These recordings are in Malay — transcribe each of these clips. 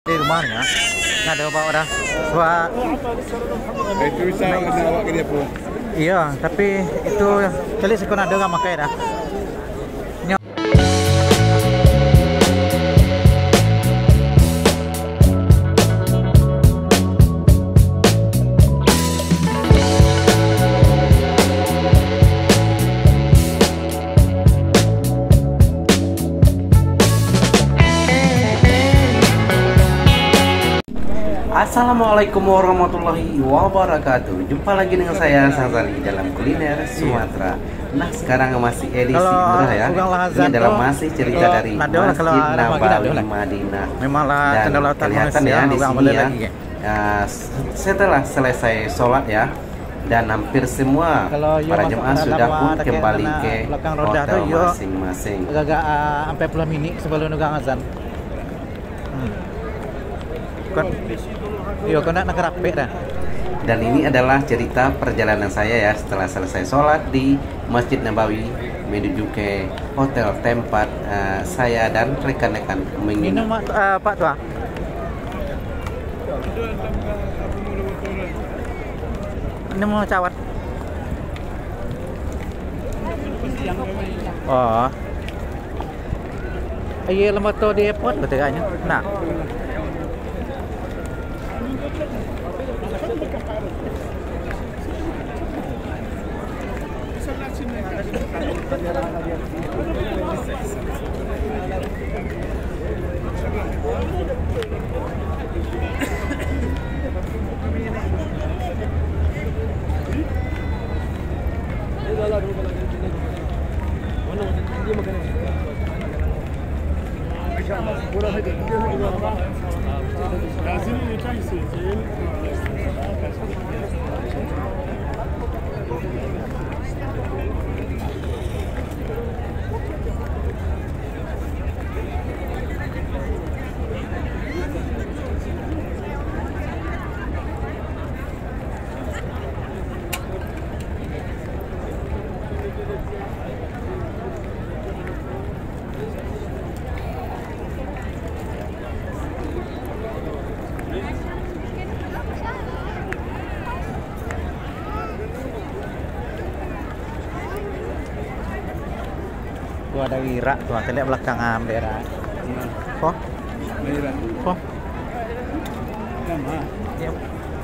Di rumahnya nggak ada bawa dah buat Itu bisa awak ke dia pun. iya, tapi itu kali sekon ada nggak makai dah. Assalamualaikum warahmatullahi wabarakatuh. Jumpa lagi dengan saya Sazali dalam kuliner Sumatera. Nah, sekarang masih edisi murah ya. Ini adalah masih cerita dari Masjid Nabawi Madinah. Dan kelihatan ya di sini ya. Setelah selesai sholat ya, dan hampir semua para jemaah sudah pun kembali ke hotel masing-masing. Agak sampai puluh menit sebelum nugang azan. Iya, kau nak rapi dah. Dan ini adalah cerita perjalanan saya ya setelah selesai sholat di Masjid Nabawi menuju ke hotel tempat saya dan rekan-rekan Minum Pak Tua. Ini mau cawat. Oh. Ayo lemot tu di airport katanya. Nak. Gua ada Wira tuh, kita lihat belakang daerah. Kok? Wira. Kok? Nama. Iya.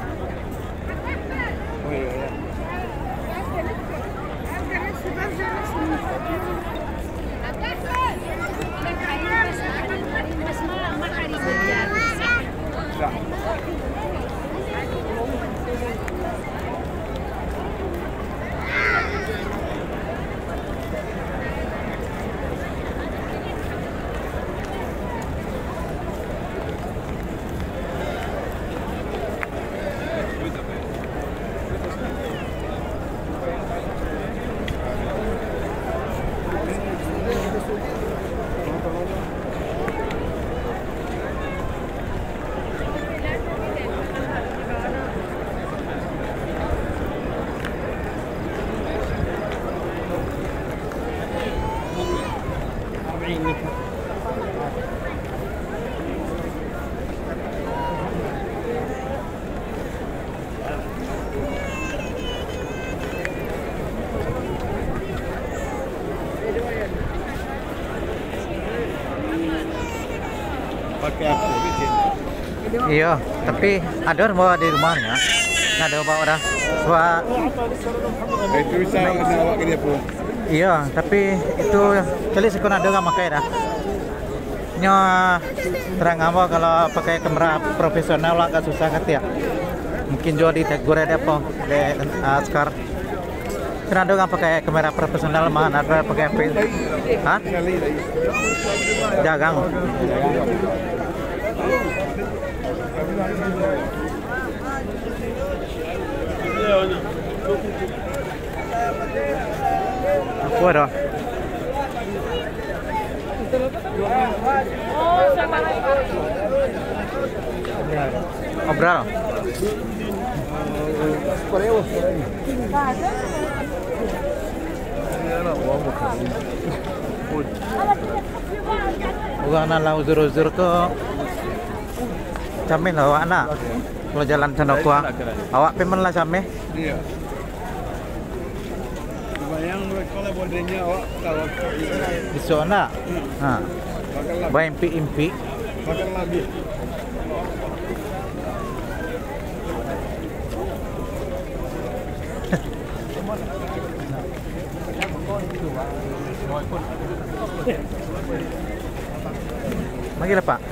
Oh iya. Pakai apa? Iya, tapi ada orang bawa di rumahnya. Nggak ada bawa dah buat Itu bisa awak ke dia pun. iya, tapi itu kali sekon ada nggak makai dah. Nya terang apa kalau pakai kamera profesional lah agak susah kan ya. Mungkin jual di tegur ada apa di Askar. Karena ada nggak pakai kamera profesional mah ada pakai apa? Hah? Jagang. Aku ada. Obral. Bukan lau uzur-uzur ke Camih lah awak nak. Kalau jalan sana kuah. Awak pemen lah camih. Iya. Bayang kalau bodenya awak tahu. Di sana. Ha. Bayang impi-impi. Makan lagi. Lagi lah Pak.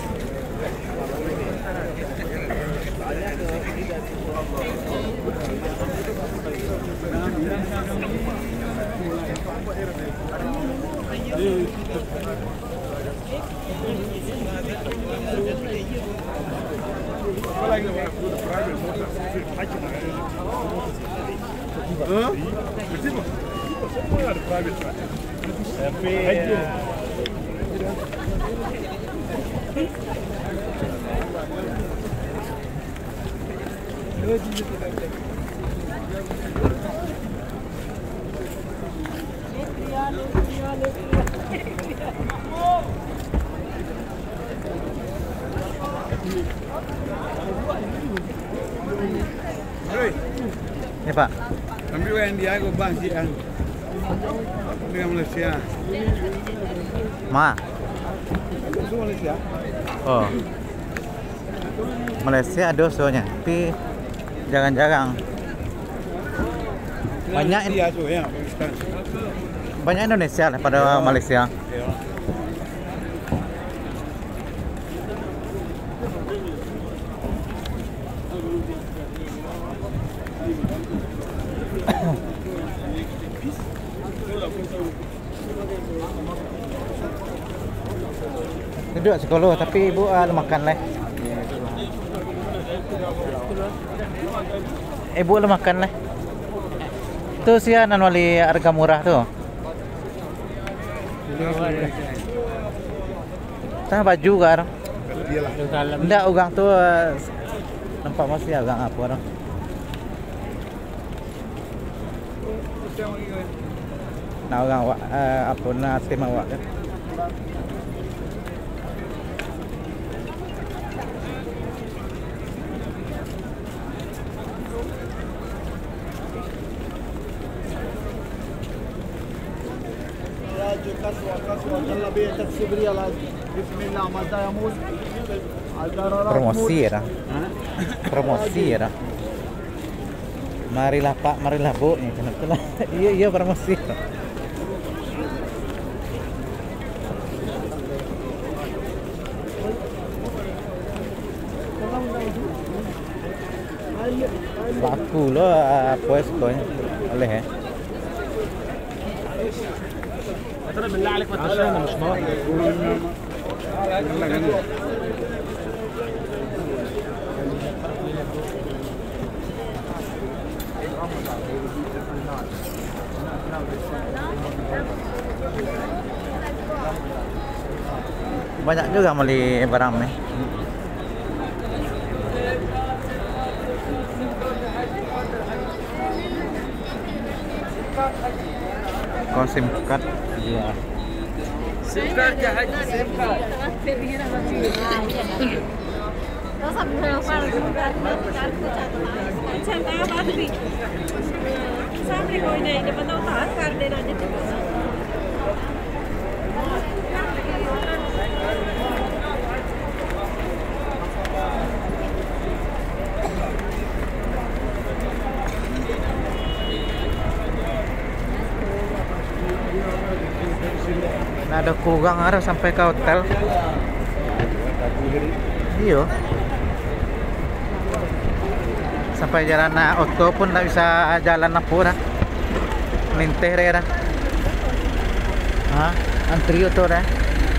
Ini Pak. Ambil yang dia aku bangkit kan. Dengan Malaysia. Ma. Itu Malaysia. Oh. Malaysia ada soalnya, tapi jarang-jarang. Banyak India tu ya, Pakistan. Banyak Indonesia lah pada Malaysia. Ya. Duduk sekolah tapi ibu makan lah. Ibu makan lah. Tu sia nan wali harga murah tu. Tah baju kan. Ndak ugang tu nampak masih ugang apa orang. Nah ugang apa na tim awak kan. Promosi ya, promosi ya. Marilah Pak, marilah Bu, ya kenapa? Iya promosi. Laku loh, pues koin, oleh ya. ترى بالله عليك ما تشربنا مش مهم. Banyak juga beli barang nih. Kau SIM card? Iya. SIM card ya haji SIM card. Nah, ada kurang arah sampai ke hotel. Iya. Sampai jalan auto pun tak bisa jalan apa dah. Linteh dah. Ha, antri auto dah.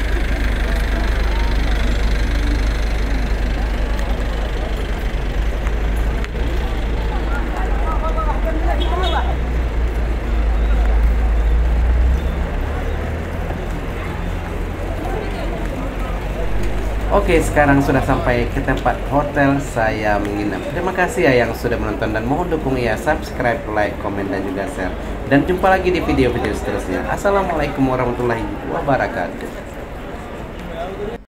Oke, sekarang sudah sampai ke tempat hotel saya menginap. Terima kasih ya yang sudah menonton dan mohon dukung ya, subscribe, like, komen, dan juga share. Dan jumpa lagi di video-video seterusnya. Assalamualaikum warahmatullahi wabarakatuh.